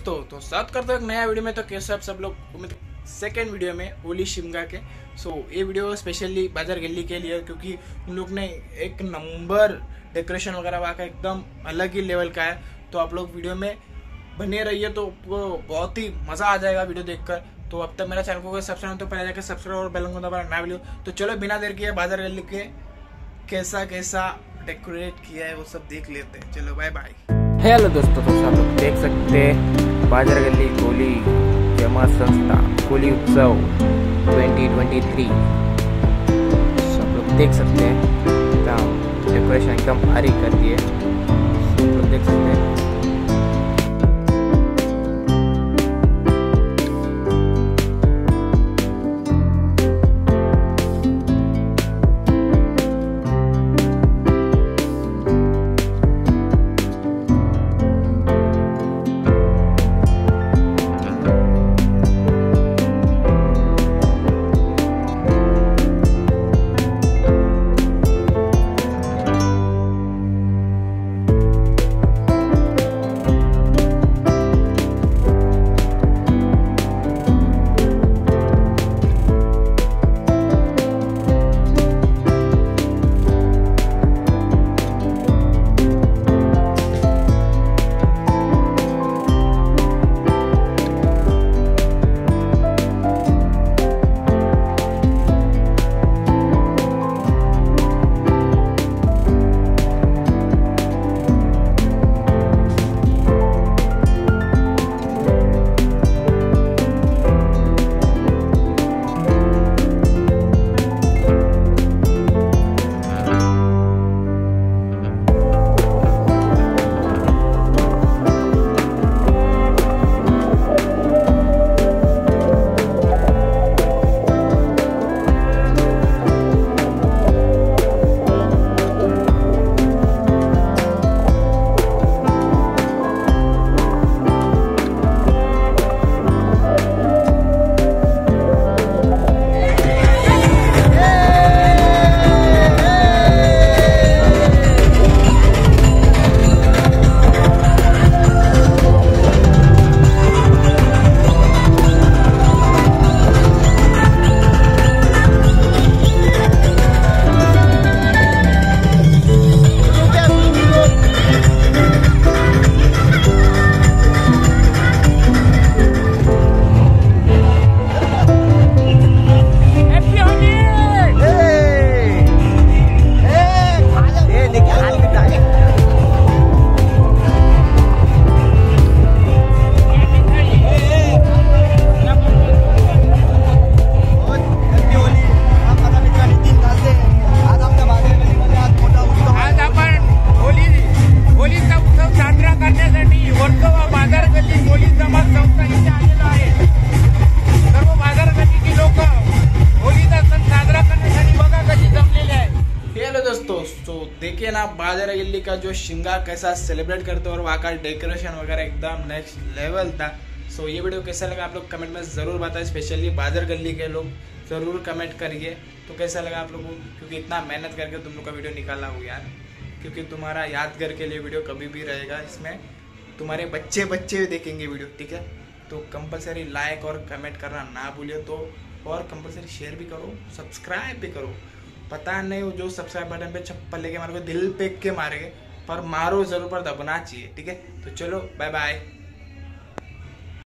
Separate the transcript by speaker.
Speaker 1: तो साथ करते एक नया वीडियो में। तो कैसे आप सब लोग सेकेंड वीडियो में होली शिमगा के। ये वीडियो स्पेशली बाजार गली के लिए, क्योंकि उन लोग ने एक नंबर डेकोरेशन वगैरह वहाँ का एकदम अलग ही लेवल का है। तो आप लोग वीडियो में बने रहिए तो बहुत ही मज़ा आ जाएगा वीडियो देखकर। तो अब तक मेरा चैनल को सब्सक्राइब तो पहले जाकर सब्सक्राइब और बेल आइकन दबाना ना भूलियो। तो चलो बिना देर किए बाजार गली के कैसा कैसा डेकोरेट किया है वो सब देख लेते हैं। चलो बाय बाय।
Speaker 2: हेलो दोस्तों, तो आप लोग देख सकते हैं बाजार गली होली जमा संस्था होली उत्सव 2023। सब लोग देख सकते हैं एकदम डेकोरेशन एकदम भारी कर दिए। सब लोग देख सकते हैं।
Speaker 1: तो देखिए ना बाजार गली का जो शिमगा कैसा सेलिब्रेट करते हैं और वहाँ का डेकोरेशन वगैरह एकदम नेक्स्ट लेवल था। ये वीडियो कैसा लगा आप लोग कमेंट में ज़रूर बताएं। स्पेशली बाजार गली के लोग ज़रूर कमेंट करिए तो कैसा लगा आप लोगों को, क्योंकि इतना मेहनत करके तुम लोग का वीडियो निकाला हो यार। क्योंकि तुम्हारा यादगार के लिए वीडियो कभी भी रहेगा, इसमें तुम्हारे बच्चे भी देखेंगे वीडियो, ठीक है। तो कंपलसरी लाइक और कमेंट करना ना भूलिए। तो और कंपलसरी शेयर भी करो, सब्सक्राइब भी करो। पता नहीं वो जो सब्सक्राइब बटन पे चप्पल लेके मारोगे, दिल पे के मारेंगे, पर मारो जरूर, पर दबना चाहिए, ठीक है। तो चलो बाय बाय।